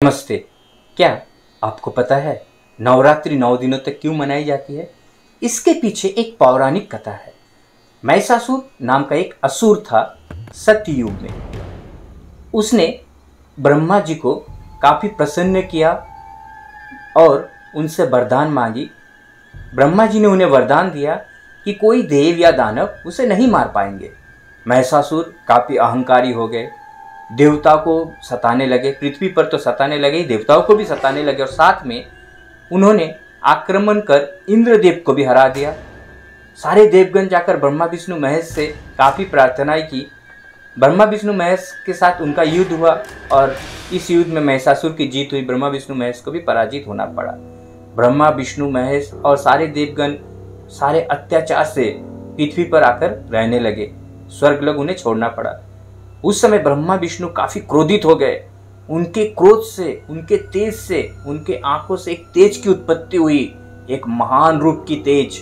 नमस्ते। क्या आपको पता है नवरात्रि 9 दिनों तक क्यों मनाई जाती है? इसके पीछे एक पौराणिक कथा है। महिषासुर नाम का एक असुर था सत्ययुग में। उसने ब्रह्मा जी को काफ़ी प्रसन्न किया और उनसे वरदान मांगी। ब्रह्मा जी ने उन्हें वरदान दिया कि कोई देव या दानव उसे नहीं मार पाएंगे। महिषासुर काफ़ी अहंकारी हो गए, देवता को सताने लगे, पृथ्वी पर तो सताने लगे, देवताओं को भी सताने लगे और साथ में उन्होंने आक्रमण कर इंद्रदेव को भी हरा दिया। सारे देवगण जाकर ब्रह्मा विष्णु महेश से काफ़ी प्रार्थनाएं की। ब्रह्मा विष्णु महेश के साथ उनका युद्ध हुआ और इस युद्ध में महिषासुर की जीत हुई। ब्रह्मा विष्णु महेश को भी पराजित होना पड़ा। ब्रह्मा विष्णु महेश और सारे देवगण सारे अत्याचार से पृथ्वी पर आकर रहने लगे। स्वर्गलोक उन्हें छोड़ना पड़ा। उस समय ब्रह्मा विष्णु काफी क्रोधित हो गए। उनके क्रोध से, उनके तेज से, उनके आंखों से एक तेज की उत्पत्ति हुई, एक महान रूप की तेज।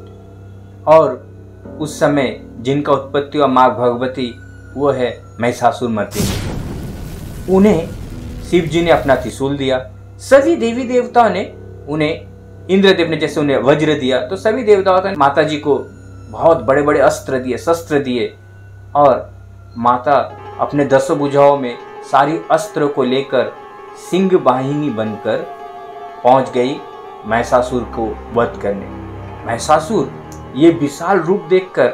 और उस समय जिनका उत्पत्ति हुआ माँ भगवती, वो है महिषासुर मर्दिनी। उन्हें शिव जी ने अपना त्रिशूल दिया। सभी देवी देवताओं ने उन्हें, इंद्रदेव ने जैसे उन्हें वज्र दिया, तो सभी देवताओं ने माता जी को बहुत बड़े बड़े अस्त्र दिए, शस्त्र दिए। और माता अपने 10 भुजाओं में सारी अस्त्रों को लेकर सिंह वाहिनी बनकर पहुंच गई महिषासुर को वध करने। महिषासुर ये विशाल रूप देखकर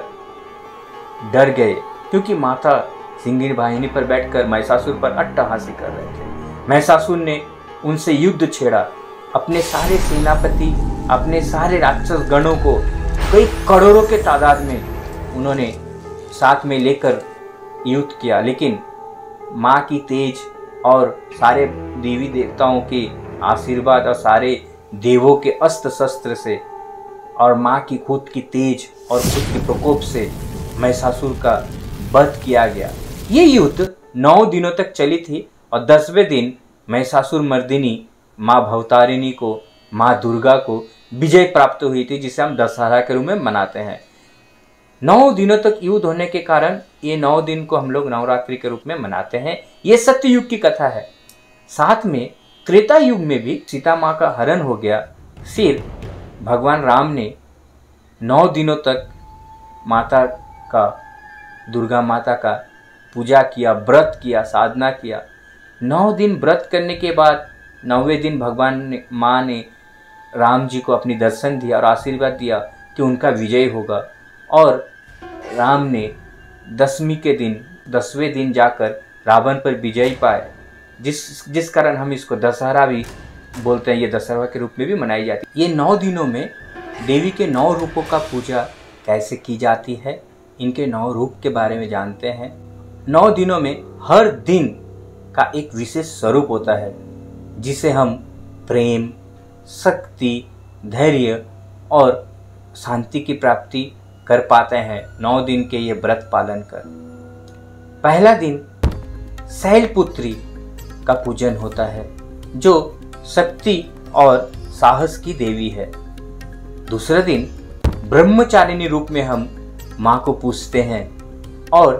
डर गए, क्योंकि माता सिंह वाहिनी पर बैठकर महिषासुर पर अट्टहासी कर रहे थे। महिषासुर ने उनसे युद्ध छेड़ा। अपने सारे सेनापति, अपने सारे राक्षस गणों को कई करोड़ों के तादाद में उन्होंने साथ में लेकर युद्ध किया, लेकिन माँ की तेज और सारे देवी देवताओं के आशीर्वाद और सारे देवों के अस्त्र शस्त्र से और माँ की खुद की तेज और खुद के प्रकोप से महिषासुर का वध किया गया। ये युद्ध 9 दिनों तक चली थी और 10वें दिन महिषासुर मर्दिनी माँ भवतारिणी को, माँ दुर्गा को विजय प्राप्त हुई थी, जिसे हम दशहरा के रूप में मनाते हैं। 9 दिनों तक युद्ध होने के कारण ये 9 दिन को हम लोग नवरात्रि के रूप में मनाते हैं। ये सत्ययुग की कथा है। साथ में त्रेता युग में भी सीता माँ का हरण हो गया। फिर भगवान राम ने 9 दिनों तक माता का, दुर्गा माता का पूजा किया, व्रत किया, साधना किया। 9 दिन व्रत करने के बाद 9वें दिन भगवान ने, माँ ने राम जी को अपनी दर्शन दिया और आशीर्वाद दिया कि उनका विजय होगा। और राम ने 10वीं के दिन, 10वें दिन जाकर रावण पर विजय पाए, जिस कारण हम इसको दशहरा भी बोलते हैं। ये दशहरा के रूप में भी मनाई जाती है। ये 9 दिनों में देवी के 9 रूपों का पूजा कैसे की जाती है, इनके 9 रूप के बारे में जानते हैं। 9 दिनों में हर दिन का एक विशेष स्वरूप होता है, जिसे हम प्रेम, शक्ति, धैर्य और शांति की प्राप्ति कर पाते हैं 9 दिन के ये व्रत पालन कर। पहला दिन शैलपुत्री का पूजन होता है, जो शक्ति और साहस की देवी है। दूसरा दिन ब्रह्मचारिणी रूप में हम माँ को पूजते हैं और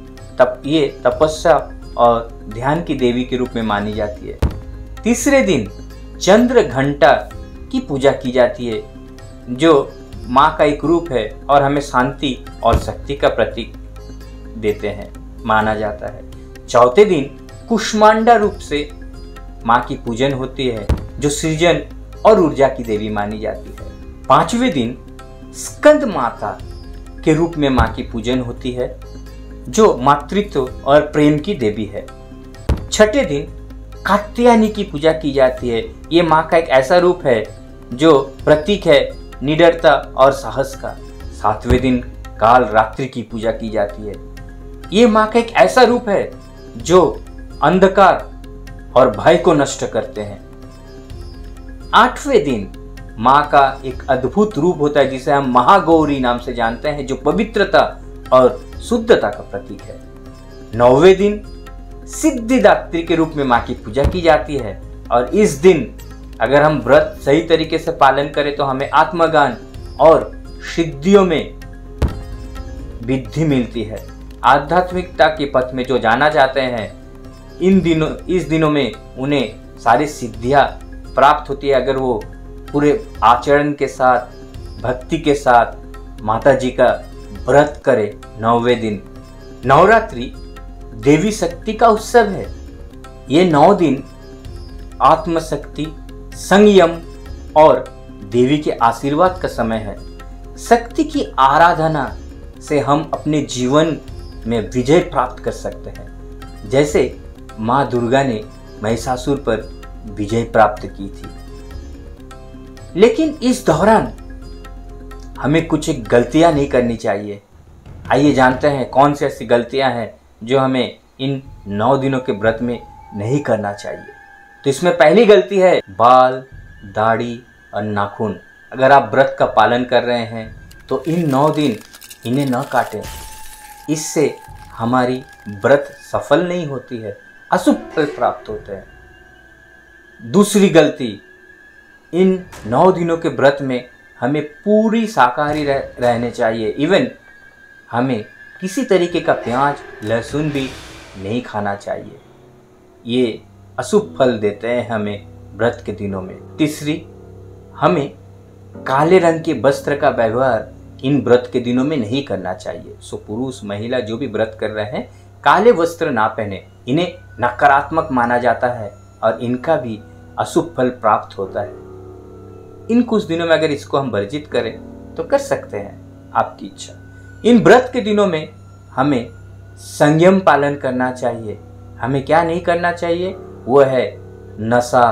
ये तपस्या और ध्यान की देवी के रूप में मानी जाती है। तीसरे दिन चंद्र घंटा की पूजा की जाती है, जो माँ का एक रूप है और हमें शांति और शक्ति का प्रतीक देते हैं, माना जाता है। चौथे दिन कुष्मांडा रूप से माँ की पूजन होती है, जो सृजन और ऊर्जा की देवी मानी जाती है। 5वें दिन स्कंद माता के रूप में माँ की पूजन होती है, जो मातृत्व और प्रेम की देवी है। 6ठे दिन कात्यायनी की पूजा की जाती है। ये माँ का एक ऐसा रूप है जो प्रतीक है निडरता और साहस का। 7वें दिन काल रात्रि की पूजा की जाती है। ये माँ का एक ऐसा रूप है जो अंधकार और भय को नष्ट करते हैं। 8वें दिन माँ का एक अद्भुत रूप होता है, जिसे हम महागौरी नाम से जानते हैं, जो पवित्रता और शुद्धता का प्रतीक है। 9वें दिन सिद्धिदात्री के रूप में माँ की पूजा की जाती है। और इस दिन अगर हम व्रत सही तरीके से पालन करें तो हमें आत्मज्ञान और सिद्धियों में वृद्धि मिलती है। आध्यात्मिकता के पथ में जो जाना चाहते हैं, इस दिनों में उन्हें सारी सिद्धियां प्राप्त होती है अगर वो पूरे आचरण के साथ, भक्ति के साथ माता जी का व्रत करे 9वें दिन। नवरात्रि देवी शक्ति का उत्सव है। ये 9 दिन आत्मशक्ति, संयम और देवी के आशीर्वाद का समय है। शक्ति की आराधना से हम अपने जीवन में विजय प्राप्त कर सकते हैं, जैसे माँ दुर्गा ने महिषासुर पर विजय प्राप्त की थी। लेकिन इस दौरान हमें कुछ गलतियां नहीं करनी चाहिए। आइए जानते हैं कौन सी ऐसी गलतियां हैं जो हमें इन 9 दिनों के व्रत में नहीं करना चाहिए। तो इसमें पहली गलती है बाल, दाढ़ी और नाखून। अगर आप व्रत का पालन कर रहे हैं तो इन 9 दिन इन्हें न काटें। इससे हमारी व्रत सफल नहीं होती है, अशुभ फल प्राप्त होते हैं। दूसरी गलती, इन 9 दिनों के व्रत में हमें पूरी शाकाहारी रहने चाहिए। इवन हमें किसी तरीके का प्याज, लहसुन भी नहीं खाना चाहिए। ये अशुभ फल देते हैं हमें व्रत के दिनों में। तीसरी, हमें काले रंग के वस्त्र का व्यवहार इन व्रत के दिनों में नहीं करना चाहिए। सो पुरुष, महिला जो भी व्रत कर रहे हैं काले वस्त्र ना पहने। इन्हें नकारात्मक माना जाता है और इनका भी अशुभ फल प्राप्त होता है। इन कुछ दिनों में अगर इसको हम वर्जित करें तो कर सकते हैं, आपकी इच्छा। इन व्रत के दिनों में हमें संयम पालन करना चाहिए। हमें क्या नहीं करना चाहिए, वो है नशा।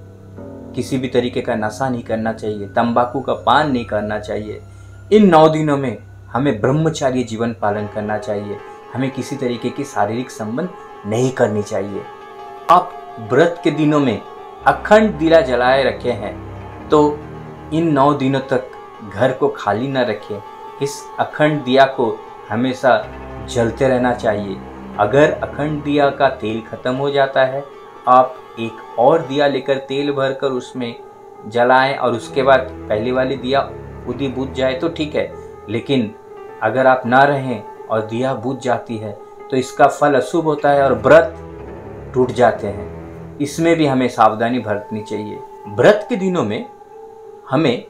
किसी भी तरीके का नशा नहीं करना चाहिए, तंबाकू का पान नहीं करना चाहिए। इन 9 दिनों में हमें ब्रह्मचार्य जीवन पालन करना चाहिए। हमें किसी तरीके की शारीरिक संबंध नहीं करनी चाहिए। आप व्रत के दिनों में अखंड दिया जलाए रखे हैं तो इन 9 दिनों तक घर को खाली न रखें। इस अखंड दिया को हमेशा जलते रहना चाहिए। अगर अखंड दिया का तेल खत्म हो जाता है, आप एक और दिया लेकर तेल भरकर उसमें जलाएं और उसके बाद पहले वाली दिया खुद ही बुझ जाए तो ठीक है। लेकिन अगर आप ना रहें और दिया बुझ जाती है तो इसका फल अशुभ होता है और व्रत टूट जाते हैं। इसमें भी हमें सावधानी बरतनी चाहिए। व्रत के दिनों में हमें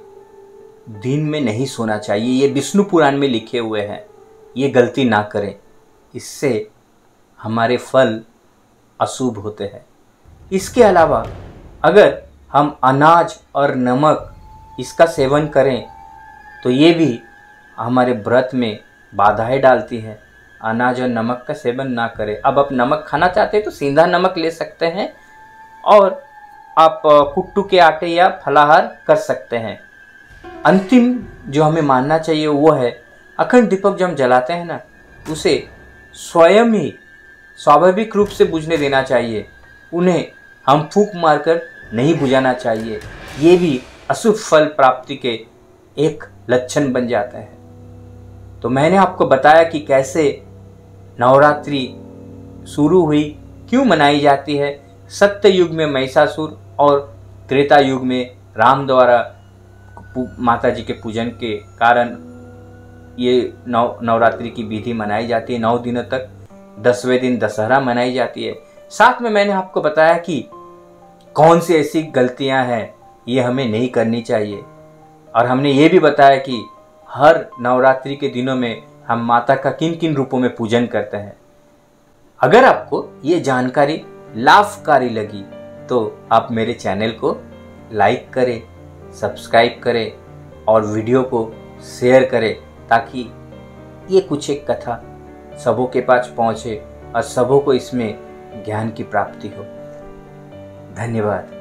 दिन में नहीं सोना चाहिए। ये विष्णु पुराण में लिखे हुए हैं, ये गलती ना करें। इससे हमारे फल अशुभ होते हैं। इसके अलावा अगर हम अनाज और नमक इसका सेवन करें तो ये भी हमारे व्रत में बाधाएं डालती है। अनाज और नमक का सेवन ना करें। अब आप नमक खाना चाहते हैं तो सीधा नमक ले सकते हैं और आप कुट्टू के आटे या फलाहार कर सकते हैं। अंतिम जो हमें मानना चाहिए वो है अखंड दीपक जब हम जलाते हैं ना, उसे स्वयं ही स्वाभाविक रूप से बुझने देना चाहिए। उन्हें हम फूंक मारकर नहीं बुझाना चाहिए। ये भी अशुभ फल प्राप्ति के एक लक्षण बन जाता है। तो मैंने आपको बताया कि कैसे नवरात्रि शुरू हुई, क्यों मनाई जाती है। सत्य युग में महिषासुर और त्रेता युग में राम द्वारा माता जी के पूजन के कारण ये नवरात्रि की विधि मनाई जाती है 9 दिनों तक। 10वें दिन दशहरा मनाई जाती है। साथ में मैंने आपको बताया कि कौन सी ऐसी गलतियां हैं ये हमें नहीं करनी चाहिए और हमने ये भी बताया कि हर नवरात्रि के दिनों में हम माता का किन किन रूपों में पूजन करते हैं। अगर आपको ये जानकारी लाभकारी लगी तो आप मेरे चैनल को लाइक करें, सब्सक्राइब करें और वीडियो को शेयर करें ताकि ये कुछ एक कथा सबों के पास पहुंचे और सबों को इसमें ज्ञान की प्राप्ति हो। धन्यवाद।